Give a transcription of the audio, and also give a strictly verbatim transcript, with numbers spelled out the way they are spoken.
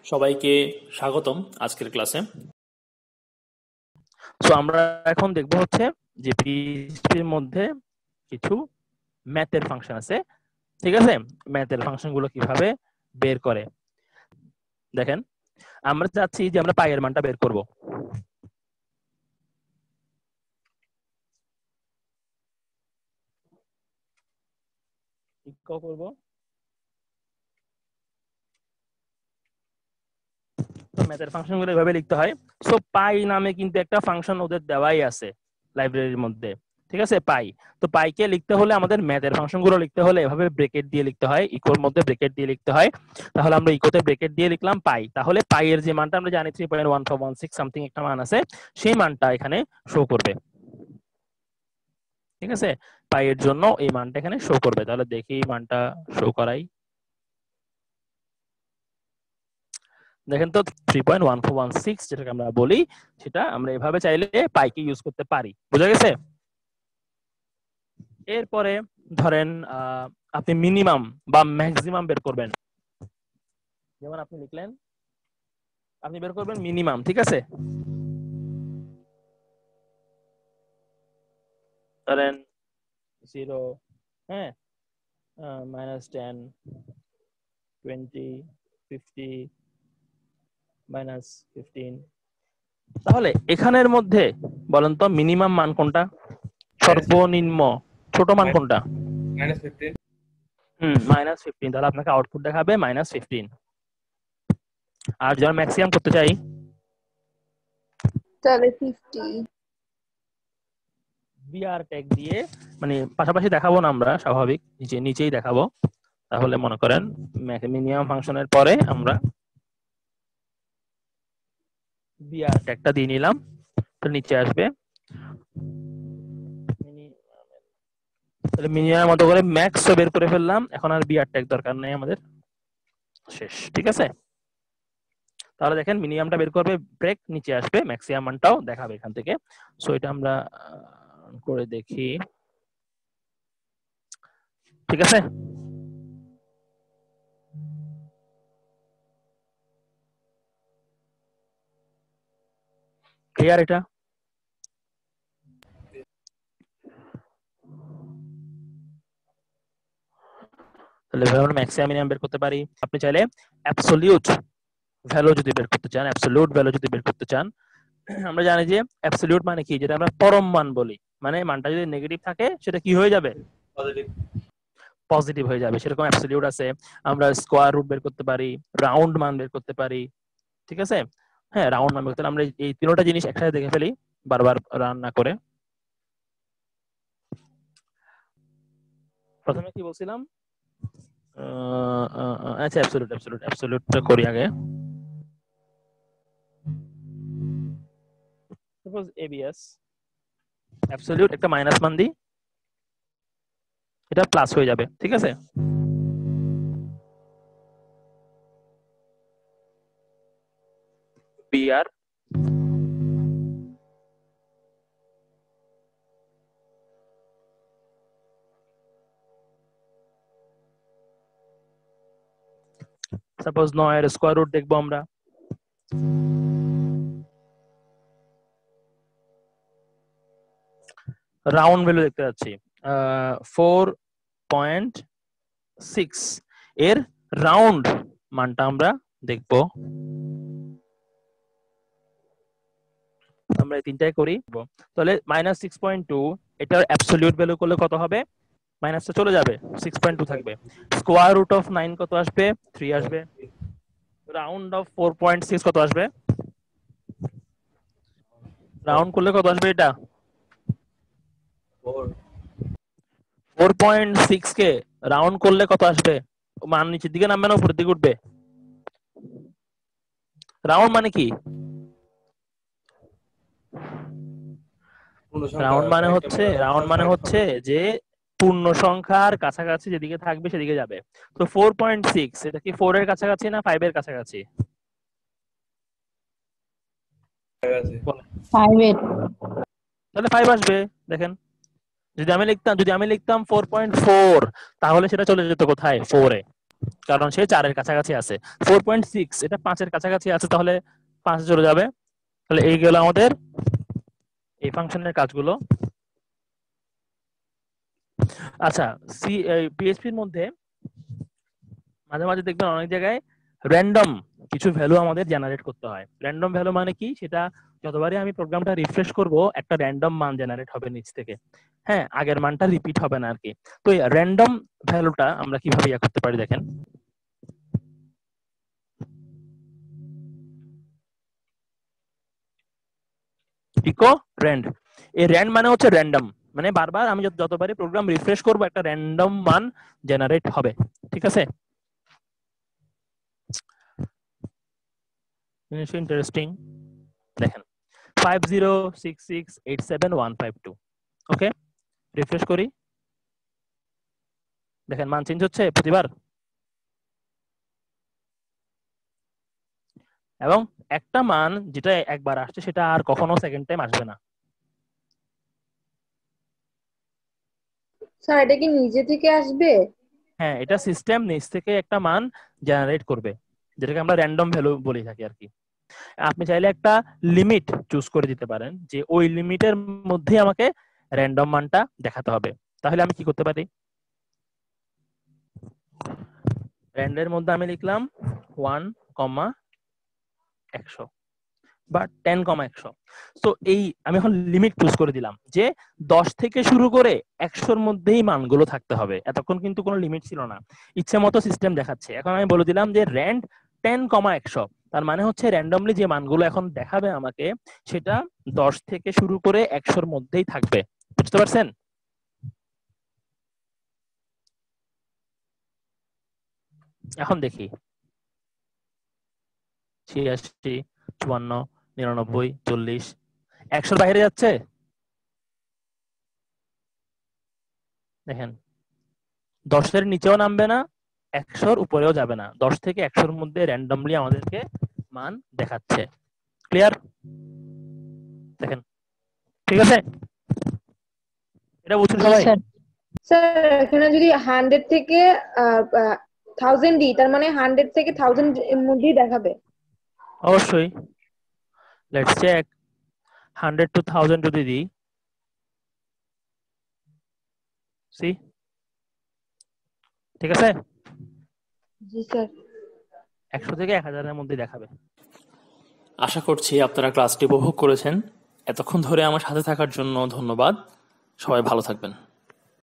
সবাইকে স্বাগতম আজকের ক্লাসে। সো আমরা এখন দেখব হচ্ছে যে পিএইচপি এর মধ্যে কিছু ম্যাথের ফাংশন আছে, ঠিক আছে? ম্যাথের ফাংশনগুলো কিভাবে বের করে দেখেন। আমরা চাচ্ছি যে আমরা পাই এর মানটা বের করব। কি করব? তো ম্যাথের ফাংশনগুলো এভাবে লিখতে হয়। সো পাই নামে কিন্তু একটা ফাংশন ওদের দেওয়াই আছে লাইব্রেরির মধ্যে, ঠিক আছে? পাই, তো পাইকে লিখতে হলে আমাদের ম্যাথের ফাংশনগুলো লিখতে হলে এভাবে ব্র্যাকেট দিয়ে লিখতে হয়, ইকুয়াল মধ্যে ব্র্যাকেট দিয়ে লিখতে হয়। তাহলে আমরা ইকুয়াতে ব্র্যাকেট দিয়ে লিখলাম পাই, তাহলে পাই এর যে মানটা আমরা জানি three point one four one six something একটা মান আছে, সেই মানটা এখানে শো করবে, ঠিক আছে? পাই এর জন্য এই মানটা এখানে শো করবে। তাহলে দেখি মানটা শো করাই। দেখেন তো three point one four one six যেটাকে আমরা বলি, সেটা আমরা এভাবে চাইলে পাইকে ইউজ করতে পারি। বুঝা গেছে? এরপরে ধরেন আপনি মিনিমাম বা ম্যাক্সিমাম বের করবেন। যেমন আপনি লিখলেন আপনি বের করবেন মিনিমাম, ঠিক আছে? ধরেন জিরো, হ্যাঁ, minus ten, twenty, fifty, minus fifteen. তাহলে এখানের মধ্যে বলেন তো মিনিমাম মান কোনটা, সর্বনিম্ন ছোট মান কোনটা? Minus fifteen. হুম, মাইনাস ফিফটিন। তাহলে আপনাকে আউটপুট দেখাবে মাইনাস ফিফটিন। আর যখন ম্যাক্সিমাম করতে চাই তাহলে ফিফটি। বিআর ট্যাগ দিয়ে, মানে পাশাপাশি দেখাবো না আমরা, স্বাভাবিক নিচে নিচেই দেখাবো। তাহলে মনে করেন মিনিমাম ফাংশনের পরে আমরা বিআর ট্যাগটা দিয়ে নিলাম, তো নিচে আসবে তাহলে মিনিমামের মতো করে ম্যাক্স বের করে ফেললাম। এখন আর বিআর ট্যাগ দরকার নেই আমাদের, শেষ, ঠিক আছে? তাহলে দেখেন মিনিমামটা বের করবে ব্রেক, নিচে আসবে ম্যাক্সিমাম মানটাও দেখাবে এখান থেকে। সো এটা আমরা করে দেখি, ঠিক আছে? ক্লিয়ার এটা? তাহলে আমরা ম্যাক্সিমাম মিনিমাম বের করতে পারি। আপনি চাইলে অ্যাবসলিউট ভ্যালু যদি বের করতে চান, অ্যাবসলিউট ভ্যালু যদি বের করতে চান, আমরা জানি যে অ্যাবসলিউট মানে কি, যেটা আমরা পরম মান বলি, মানে মানটা যদি নেগেটিভ থাকে সেটা কি হয়ে যাবে? পজিটিভ পজিটিভ হয়ে যাবে। সেরকম অ্যাবসলিউট আছে। আমরা স্কয়ার রুট বের করতে পারি, রাউন্ড মান বের করতে পারি, ঠিক আছে? হ্যাঁ, রাউন্ড মান বের করতে আমরা এই তিনটা জিনিস একসাথে দেখে ফেলি বারবার রান না করে। প্রথমে কি বলছিলাম? আচ্ছা, অ্যাবসলিউট অ্যাবসলিউট অ্যাবসলিউটটা করি আগে। সাপোজ এবিএস অ্যাবসলিউট একটা মাইনাস মান দিই, এটা প্লাস হয়ে যাবে, ঠিক আছে? বিআর সাপোজ নয় এর স্কয়ার রুট দেখবো আমরা। রাউন্ড ভ্যালু দেখতে যাচ্ছি ফোর পয়েন্ট সিক্স, এর রাউন্ড মানটা আমরা দেখব। আমরা এই তিনটাই করি। তাহলে মাইনাস সিক্স পয়েন্ট টু, এটার অ্যাবসলিউট ভ্যালু করলে কত হবে? মাইনাসটা চলে যাবে, সিক্স পয়েন্ট টু থাকবে। স্কয়ার রুট অফ নাইন কত আসবে? থ্রি আসবে। Round off four point six কত আসবে? রাউন্ড করলে কত আসবে? এটা ফোর পয়েন্ট সিক্স কে রাউন্ড করলে কত আসবে? মান নিচের দিকে নামবে না উপরের দিকে উঠবে? রাউন্ড মানে কি? রাউন্ড মানে হচ্ছে রাউন্ড মানে হচ্ছে যে পূর্ণ সংখ্যার কাছাকাছি যেদিকে থাকবে সেদিকে যাবে। তো ফোর পয়েন্ট সিক্স এটা কি ফোর এর কাছাকাছি না ফাইভ এর কাছাকাছি? ফাইভ এর। তাহলে ফাইভ আসবে। দেখেন, যদি আমি লিখতাম যদি আমি লিখতাম ফোর পয়েন্ট ফোর, তাহলে সেটা চলে যেত কোথায়? ফোর এ। কারণ সে চারের কাছাকাছি আছে। ফোর পয়েন্ট সিক্স এটা পাঁচের কাছাকাছি আছে, তাহলে পাঁচে চলে যাবে। তাহলে এই গেল আমাদের এই ফাংশনের কাজগুলো। আচ্ছা, সি পিএইচপির মধ্যে মাঝে মাঝে দেখবেন অনেক জায়গায় র্যান্ডম কিছু ভ্যালু আমাদের জেনারেট করতে হয়। র্যান্ডম ভ্যালু মানে কি, সেটা যতবারই আমি প্রোগ্রামটা রিফ্রেশ করব একটা র্যান্ডম মান জেনারেট হবে নিচ থেকে। হ্যাঁ, আগের মানটা রিপিট হবে না আর কি। তো এই র্যান্ডম ভ্যালুটা আমরা কিভাবে ইয়া করতে পারি দেখেন। ইকো র্যান্ড, এই র্যান্ড মানে হচ্ছে র্যান্ডম, মানে বারবার আমি যতবারই প্রোগ্রাম রিফ্রেশ করব একটা র্যান্ডম মান জেনারেট হবে। ঠিক আছে, ইন্টারেস্টিং। দেখেন five zero six six eight seven one five two. Okay, refresh করি, দেখেন মান চেঞ্জ হচ্ছে প্রতিবার, এবং একটা মান যেটা একবার আসছে সেটা আর কখনো সেকেন্ড টাইম আসবে না। স্যার এটা কি নিজে থেকে আসবে? হ্যাঁ, এটা সিস্টেম নিজ থেকে একটা মান জেনারেট করবে, যেটাকে আমরা র্যান্ডম ভ্যালু বলে থাকি আর কি। আপনি চাইলে একটা লিমিট চুজ করে দিতে পারেন যে ওই লিমিটের মধ্যে আমাকে র্যান্ডম মানটা দেখাতে হবে। তাহলে আমি কি করতে পারি, র্যান্ডের মধ্যে আমি লিখলাম ওয়ান কমা একশো বা টেন কমা একশো। তো এই আমি এখন লিমিট চুজ করে দিলাম যে দশ থেকে শুরু করে একশোর মধ্যেই মানগুলো থাকতে হবে। এতক্ষণ কিন্তু কোনো লিমিট ছিল না, ইচ্ছে মতো সিস্টেম দেখাচ্ছে। এখন আমি বলে দিলাম যে র্যান্ড টেন কমা একশো, তার মানে হচ্ছে র্যান্ডমলি যে মানগুলো এখন দেখাবে আমাকে সেটা দশ থেকে শুরু করে একশোর মধ্যেই থাকবে। বুঝতে পারছেন? এখন দেখি ছিয়াশি, চুয়ান্ন, নিরানব্বই, চল্লিশ, একশোর বাইরে যাচ্ছে। দেখেন দশের নিচেও নামবে না, একশোর উপরেও যাবে না, দশ থেকে একশোর মধ্যে র্যান্ডমলি আমাদেরকে মান দেখাচ্ছে। ক্লিয়ার? দেখেন, ঠিক আছে, এটা বুঝছেন সবাই? স্যার এখানে যদি হান্ড্রেড থেকে থাউজেন্ড দিই, তার মানে হান্ড্রেড থেকে থাউজেন্ড এর মধ্যেই দেখাবে? অবশ্যই। Let's check, hundred two thousand যদি দিই, সি ঠিক আছে, জি স্যার। একশো থেকে এক হাজারের মধ্যে দেখাবে। আশা করছি আপনারা ক্লাসটি উপভোগ করেছেন। এতক্ষণ ধরে আমার সাথে থাকার জন্য ধন্যবাদ। সবাই ভালো থাকবেন।